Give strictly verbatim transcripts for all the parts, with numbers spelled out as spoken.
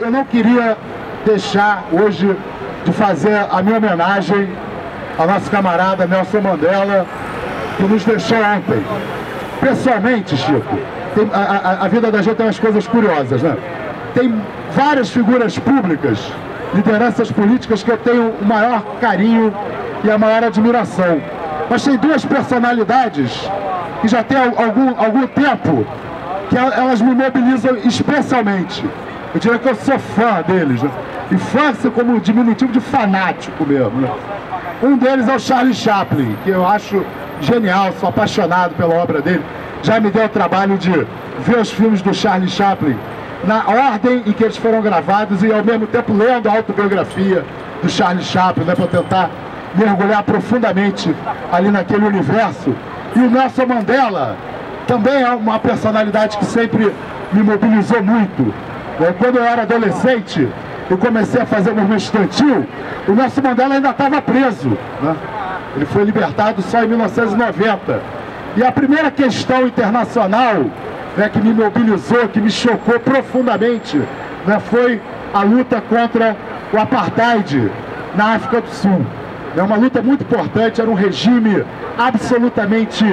eu não queria deixar hoje de fazer a minha homenagem ao nosso camarada Nelson Mandela, que nos deixou ontem. Pessoalmente, Chico, tem, a, a, a vida da gente tem umas coisas curiosas, né? Tem várias figuras públicas, lideranças políticas que eu tenho o maior carinho e a maior admiração. Mas tem duas personalidades que já tem algum, algum tempo que elas me mobilizam especialmente. Eu diria que eu sou fã deles, né? E fã como diminutivo de fanático mesmo, né? Um deles é o Charlie Chaplin, que eu acho genial, sou apaixonado pela obra dele. Já me deu o trabalho de ver os filmes do Charlie Chaplin na ordem em que eles foram gravados e ao mesmo tempo lendo a autobiografia do Charlie Chaplin, né, para tentar mergulhar profundamente ali naquele universo. E o Nelson Mandela também é uma personalidade que sempre me mobilizou muito. Quando eu era adolescente, eu comecei a fazer o movimento estudantil, o Nelson Mandela ainda estava preso, né? Ele foi libertado só em mil novecentos e noventa. E a primeira questão internacional, né, que me mobilizou, que me chocou profundamente, né, foi a luta contra o apartheid na África do Sul. É uma luta muito importante, era um regime absolutamente...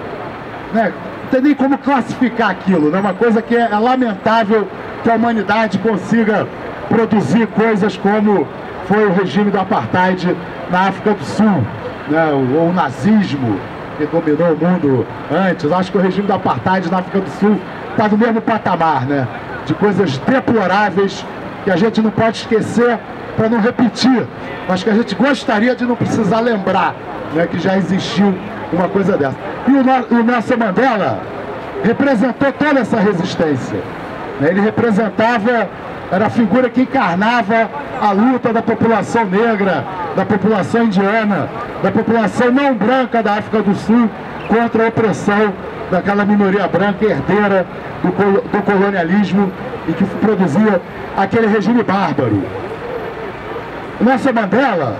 Né, não tem nem como classificar aquilo, né, uma coisa que é, é lamentável que a humanidade consiga produzir coisas como foi o regime do apartheid na África do Sul, né, ou o nazismo que dominou o mundo antes. Acho que o regime do apartheid na África do Sul está no mesmo patamar, né, de coisas deploráveis que a gente não pode esquecer para não repetir, mas que a gente gostaria de não precisar lembrar, né, que já existiu uma coisa dessa. E o, o Nelson Mandela representou toda essa resistência, né? Ele representava, era a figura que encarnava a luta da população negra, da população indiana, da população não branca da África do Sul contra a opressão daquela minoria branca herdeira do, do colonialismo e que produzia aquele regime bárbaro. O Nelson Mandela,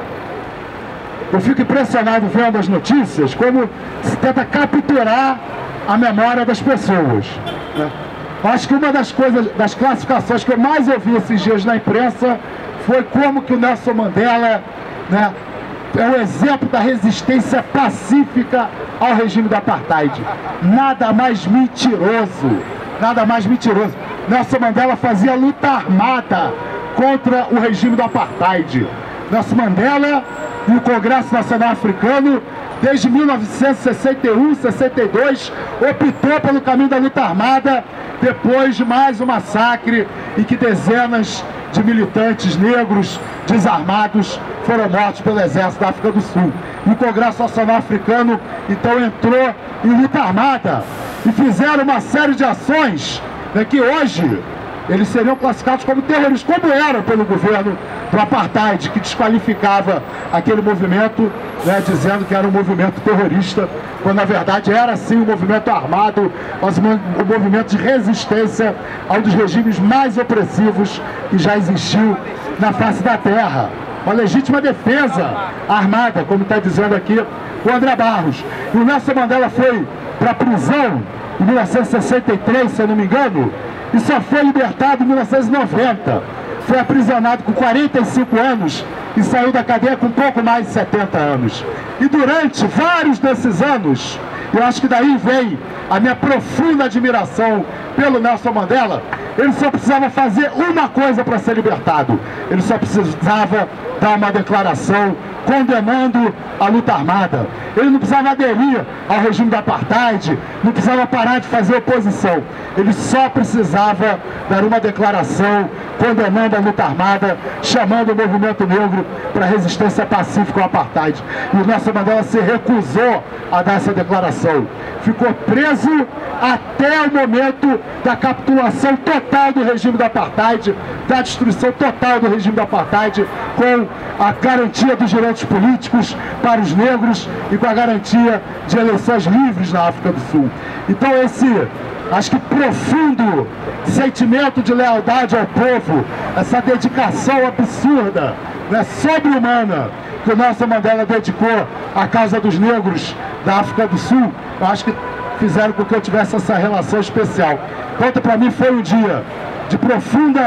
eu fico impressionado vendo as notícias, como se tenta capturar a memória das pessoas, né? Acho que uma das coisas, das classificações que eu mais ouvi esses dias na imprensa foi como que o Nelson Mandela, né, é um exemplo da resistência pacífica ao regime do apartheid. Nada mais mentiroso, nada mais mentiroso. Nelson Mandela fazia luta armada contra o regime do apartheid. Nelson Mandela e o Congresso Nacional Africano, desde mil novecentos e sessenta e um, sessenta e dois, optou pelo caminho da luta armada, depois de mais um massacre em que dezenas de militantes negros desarmados foram mortos pelo exército da África do Sul. E o Congresso Nacional Africano então entrou em luta armada e fizeram uma série de ações, né, que hoje eles seriam classificados como terroristas, como eram pelo governo do apartheid, que desqualificava aquele movimento, né, dizendo que era um movimento terrorista, quando na verdade era sim um movimento armado, mas um movimento de resistência a um dos regimes mais opressivos que já existiu na face da terra. Uma legítima defesa armada, como está dizendo aqui o André Barros. E o Nelson Mandela foi para a prisão em mil novecentos e sessenta e três, se eu não me engano, e só foi libertado em mil novecentos e noventa. Foi aprisionado com quarenta e cinco anos e saiu da cadeia com pouco mais de setenta anos. E durante vários desses anos, eu acho que daí vem a minha profunda admiração pelo Nelson Mandela, ele só precisava fazer uma coisa para ser libertado. Ele só precisava dar uma declaração condenando a luta armada. Ele não precisava aderir ao regime do apartheid, não precisava parar de fazer oposição. Ele só precisava dar uma declaração condenando a luta armada, chamando o movimento negro para a resistência pacífica ao apartheid. E o Nelson Mandela se recusou a dar essa declaração. Ficou preso até o momento da capitulação total do regime do apartheid, da destruição total do regime do apartheid, com a garantia dos direitos políticos para os negros e com a garantia de eleições livres na África do Sul. Então esse, acho que profundo sentimento de lealdade ao povo, essa dedicação absurda, né, sobre-humana, que o Nelson Mandela dedicou à causa dos negros da África do Sul, eu acho que fizeram com que eu tivesse essa relação especial. Então, para mim foi um dia de profunda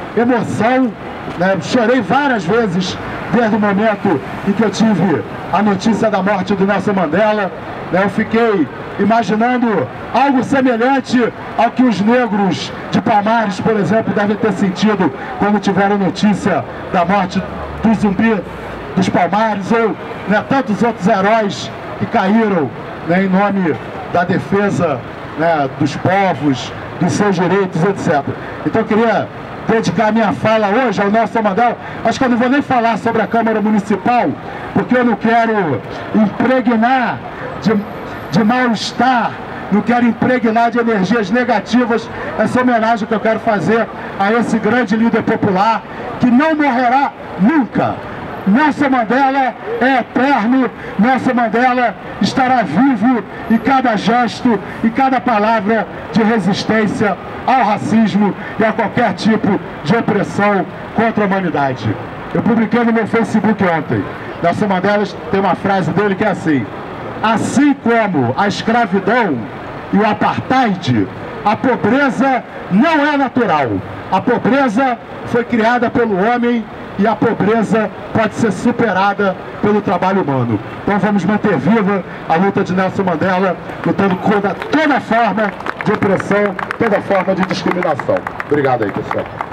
emoção, né? Chorei várias vezes desde o momento em que eu tive a notícia da morte do Nelson Mandela, né? Eu fiquei imaginando algo semelhante ao que os negros de Palmares, por exemplo, devem ter sentido quando tiveram notícia da morte do Zumbi dos Palmares, ou, né, tantos outros heróis que caíram, né, em nome da defesa, né, dos povos, dos seus direitos, etcétera. Então eu queria dedicar minha fala hoje ao Nelson Mandela. Acho que eu não vou nem falar sobre a Câmara Municipal, porque eu não quero impregnar de, de mal-estar, não quero impregnar de energias negativas essa homenagem que eu quero fazer a esse grande líder popular que não morrerá nunca. Nelson Mandela é eterno, Nelson Mandela estará vivo em cada gesto, em cada palavra de resistência ao racismo e a qualquer tipo de opressão contra a humanidade. Eu publiquei no meu Facebook ontem, Nelson Mandela tem uma frase dele que é assim: assim como a escravidão e o apartheid, a pobreza não é natural. A pobreza foi criada pelo homem e a pobreza pode ser superada pelo trabalho humano. Então vamos manter viva a luta de Nelson Mandela, lutando contra toda forma de opressão, toda forma de discriminação. Obrigado aí, pessoal.